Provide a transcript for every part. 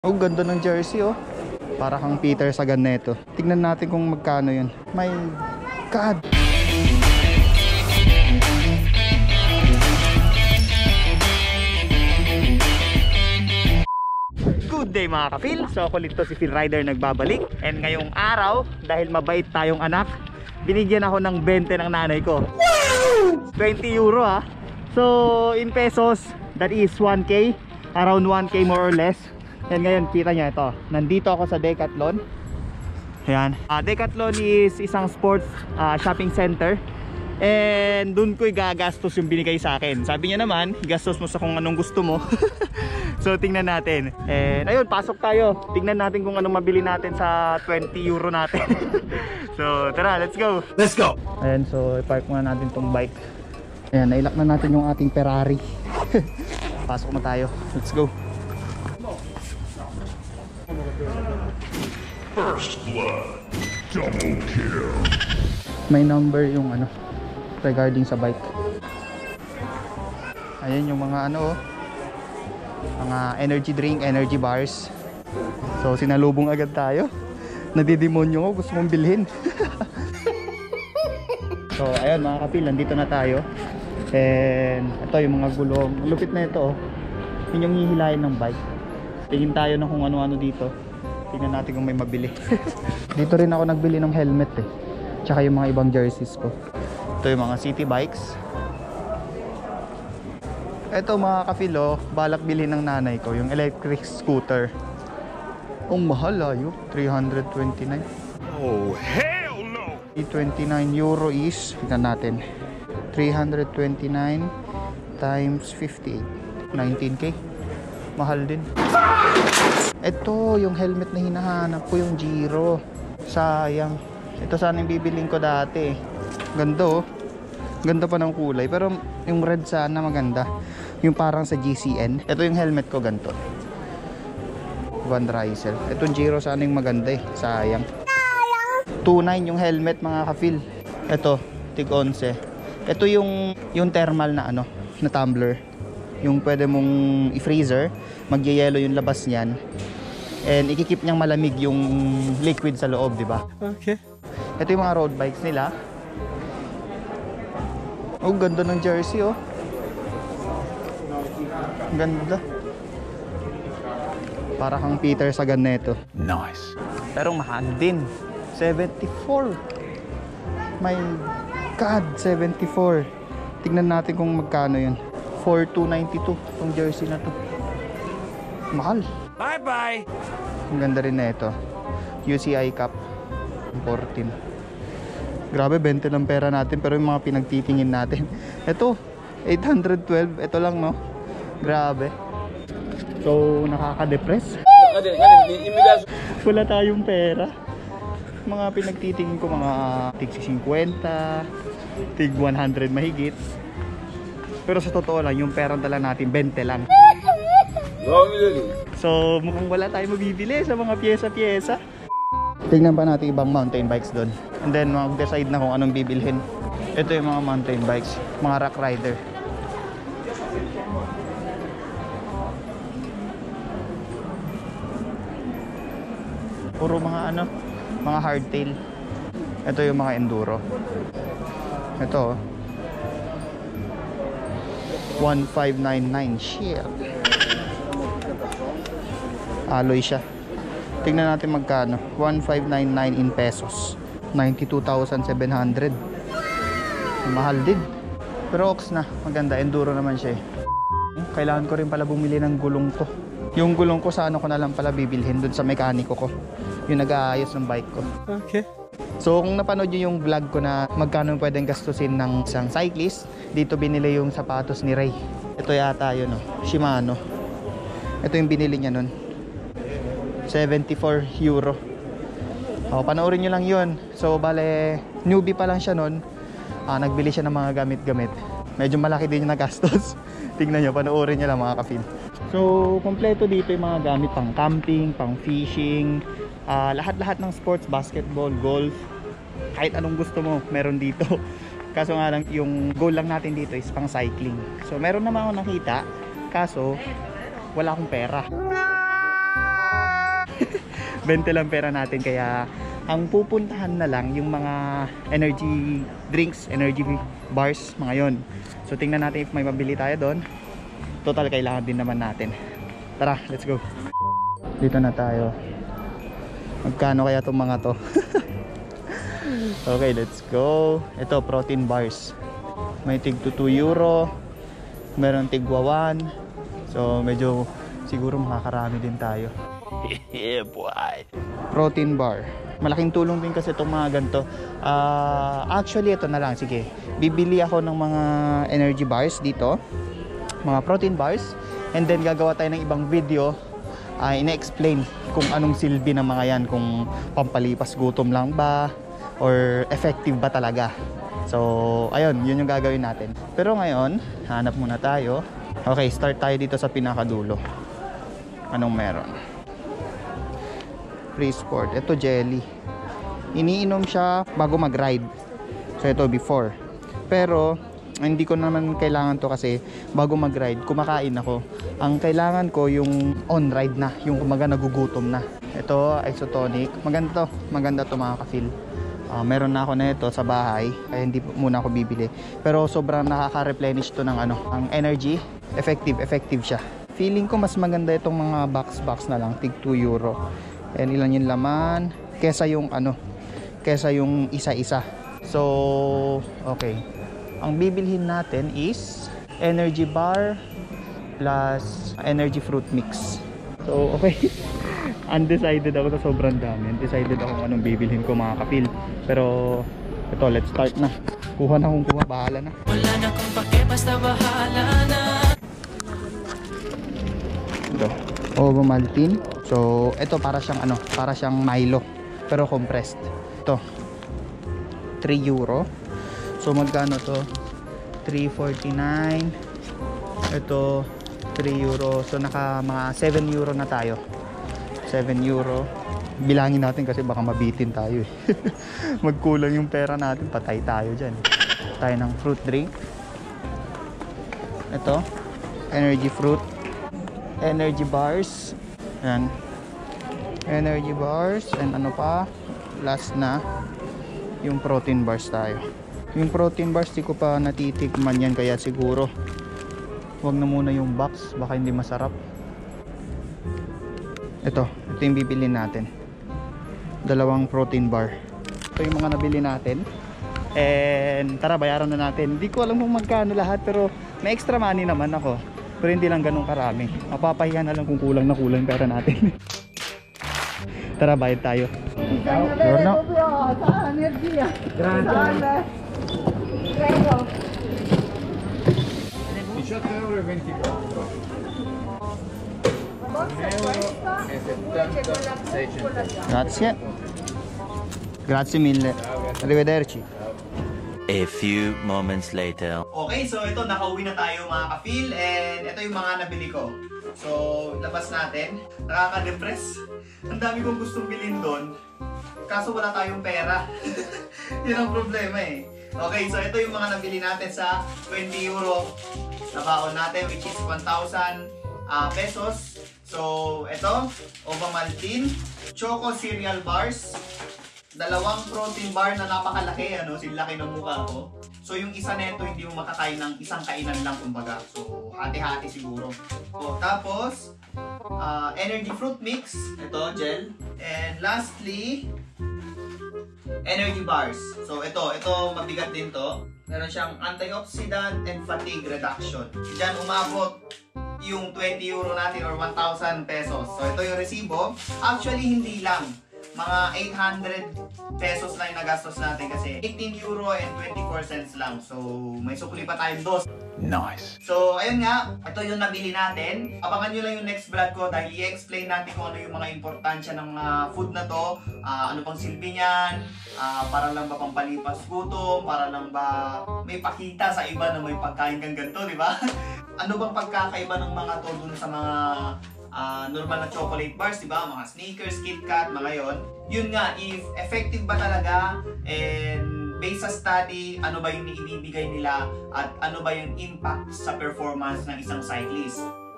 Oh, ganda ng jersey oh. Para kang Peter Sagan neto. Tignan natin kung magkano yun. My God! Good day mga ka-Phil. So ako ulit to si Phil Rider nagbabalik. And ngayong araw, dahil mabait tayong anak, binigyan ako ng 20 ng nanay ko. 20 euro ha. So in pesos, that is 1K. Around 1K more or less. And ngayon kita nyo ito, nandito ako sa Decathlon. Ayan, Decathlon is isang sports shopping center. And dun ko'y gagastos yung binigay sa akin. Sabi niya naman, gastos mo sa kung anong gusto mo. So tingnan natin. And ayun, pasok tayo. Tingnan natin kung anong mabili natin sa 20 euro natin. So tara, let's go. Let's go. Ayan, so ipark muna natin tong bike. Ayan, nailak na natin yung ating Ferrari. Pasok na tayo, let's go. First blood, double kill. May number yung ano regarding sa bike. Ayan yung mga ano, mga energy drink, energy bars. So sinalubong agad tayo. Nadidemonyo ko, gusto mong bilhin. So ayun mga ka-Phil, nandito na tayo. And ito yung mga gulong. Lupit na ito oh. Yun yung hihilahin ng bike. Tingin tayo ng kung ano-ano dito. Tingnan natin kung may mabili. Dito rin ako nagbili ng helmet eh. Tsaka yung mga ibang jerseys ko. Ito yung mga city bikes. Ito mga ka-Phil oh, balak bilhin ng nanay ko yung electric scooter. Ang mahal ayo, 329. Oh, hell no! 29 euro is, tingnan natin, 329 times 58, 19k. Mahal din. Ito yung helmet na hinahanap ko, yung Giro. Sayang. Ito sana yung bibiling ko dati. Ganda oh. Ganda pa ng kulay. Pero yung red sana maganda. Yung parang sa GCN. Ito yung helmet ko ganito. Van Rysel. Itong Giro sana yung maganda eh. Sayang. 2.9 yung helmet mga ka-Phil. Ito, tig 11. Ito yung thermal na ano, na tumbler. Yung pwede mong i-freezer, magye-yellow yung labas niyan. And ikikip niyang malamig yung liquid sa loob, di ba? Okay. Ito yung mga road bikes nila. Oh, ganda ng jersey oh. Ganda. Para kang Peter Sagan neto. Nice. Pero mahal din. 74. My God, 74. Tignan natin kung magkano yun. 4,292 itong jersey na to. Mahal. Bye-bye. Ang ganda rin na ito. UCI Cup 14. Grabe, 20 ng pera natin. Pero yung mga pinagtitingin natin, ito 812. Ito lang no. Grabe. So nakaka-depress. Wala tayong pera. Mga pinagtitingin ko, mga tig 50, tig 100 mahigit. Pero sa totoo lang, yung pera dala natin 20 lang. So mukhang wala tayong mabibili sa mga pyesa-pyesa. Tingnan pa natin ibang mountain bikes doon. And then mag-decide na kung anong bibilhin. Ito yung mga mountain bikes, mga rock rider. Puro mga ano, mga hardtail. Ito yung mga enduro. Ito oh. 1599 shit. Alloy siya. Tingnan natin magkano. 1599 in pesos. 92,700. Mahal din. Pero ox na. Maganda. Enduro naman siya eh. Kailangan ko rin pala bumili ng gulong ko. Yung gulong ko sa ano ko na lang pala bibilhin dun sa mekaniko ko. Yung nag-aayos ng bike ko. Okay. So kung napanood nyo yung vlog ko na magkano pwedeng gastusin ng isang cyclist, dito binili yung sapatos ni Ray. Ito yata yun oh, Shimano. Ito yung binili niya nun, 74 euro. O, panoorin nyo lang yun. So bale, newbie pa lang siya nun. Nagbili siya ng mga gamit-gamit. Medyo malaki din yung nagastos. Tingnan nyo, panoorin nyo lang mga ka-Phil. So kompleto dito yung mga gamit pang camping, pang fishing, lahat-lahat ng sports, basketball, golf, kahit anong gusto mo meron dito. Kaso nga lang, yung goal lang natin dito is pang cycling. So meron naman ako nakita, kaso wala akong pera. 20 lang pera natin, kaya ang pupuntahan na lang yung mga energy drinks, energy bars, mga yon. So tingnan natin if may mabili tayo doon. Total kailangan din naman natin. Tara, let's go. Dito na tayo. Magkano kaya itong mga to? Okay, let's go. Ito, protein bars. May tig to 2 euro. Meron tigwa 1. So medyo siguro makakarami din tayo. Yeah, boy. Protein bar. Malaking tulong din kasi itong mga ganito. Actually, ito na lang. Sige, bibili ako ng mga energy bars dito. Mga protein bars. And then gagawa tayo ng ibang video. Ina-explain kung anong silbi ng mga yan. Kung pampalipas gutom lang ba or effective ba talaga. So, ayun, yun yung gagawin natin. Pero ngayon, hanap muna tayo. Okay, start tayo dito sa pinakadulo. Anong meron? Free Sport. Ito, jelly. Iniinom siya bago mag-ride. So, ito before. Pero, hindi ko naman kailangan to kasi bago mag-ride, kumakain ako. Ang kailangan ko yung on-ride na. Yung kumaga nagugutom na. Ito, isotonic. Maganda to. Maganda to mga ka-feel. Meron na ako na ito sa bahay, kaya hindi muna ako bibili. Pero sobrang nakaka-replenish to ng ang energy. Effective siya. Feeling ko mas maganda itong mga box na lang, tig 2 euro. And ilan yung laman kesa yung isa-isa. So, okay. Ang bibilhin natin is energy bar plus energy fruit mix. So, okay. Undecided ako sa sobrang dami. Undecided ako kung anong bibilhin ko mga kapil. Pero ito, let's start na. Kuha na kung kuha, bahala na. Wala na kung pake, basta bahala na. Ito, Ovomaltine. So ito para siyang Milo pero compressed. Ito 3 euro. So magkano to? 3.49. Ito 3 euro. So naka mga 7 euro na tayo. 7 euro. Bilangin natin kasi baka mabitin tayo eh. Magkulang yung pera natin, patay tayo dyan. Tayo ng fruit drink. Ito, energy fruit. Energy bars. Yan. Energy bars. And ano pa? Last na, yung protein bars tayo. Yung protein bars, di ko pa natitikman yan. Kaya siguro, wag na muna yung box. Baka hindi masarap. Ito yung bibilin natin. 2 protein bar. Ito yung mga nabili natin. And tara, bayaran na natin. Hindi ko alam kung magkano lahat, pero may extra money naman ako. Pero hindi lang ganun karami. Mapapahiya na lang kung kulang na kulang pera natin. Tara, bayad tayo. Giorno. Grazie. Grazie mille. Arrivederci. A few moments later. Okay, so ito, nakauwi na tayo mga ka-feel. And ito yung mga nabili ko. So, labas natin. Nakaka-depress. Ang dami kong gustong bilhin doon. Kaso wala tayong pera. Yun ang problema eh. Okay, so ito yung mga nabili natin sa 20 euro na baon natin, which is 1,000 pesos. So, ito, Ovomaltine, Choco Cereal Bars, 2 protein bar na napakalaki, silaki ng mukha ko. So, yung isa neto hindi mo makakain ng isang kainan lang kumbaga. So, hati-hati siguro. So, tapos, energy fruit mix, ito, gel. And lastly, energy bars. So, ito mabigat din to. Meron siyang antioxidant and fatigue reduction. Diyan umabot yung 20 euro natin or 1,000 pesos. So, ito yung resibo. Actually, hindi lang. Mga 800 pesos lang yung nagastos natin kasi 18 euro and 24 cents lang. So, may sukli pa tayong dos. Nice. So, ayun nga. Ito yung nabili natin. Abangan nyo lang yung next vlog ko dahil i-explain natin kung ano yung mga importansya ng food na to. Ano pang silbi niyan. Para lang ba pampalipas gutom? Para lang ba may pakita sa iba na may pagkain kang ganito, di ba? Ano bang pagkakaiba ng mga to dun sa mga normal na chocolate bars, diba? Mga Snickers, KitKat, mga yon. Yun nga, if effective ba talaga and based sa study, ano ba yung ibibigay nila at ano ba yung impact sa performance ng isang cyclist.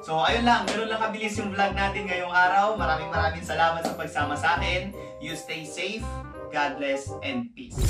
So ayun lang, ganoon lang kabilis yung vlog natin ngayong araw. Maraming salamat sa pagsama sa akin. You stay safe, God bless, and peace.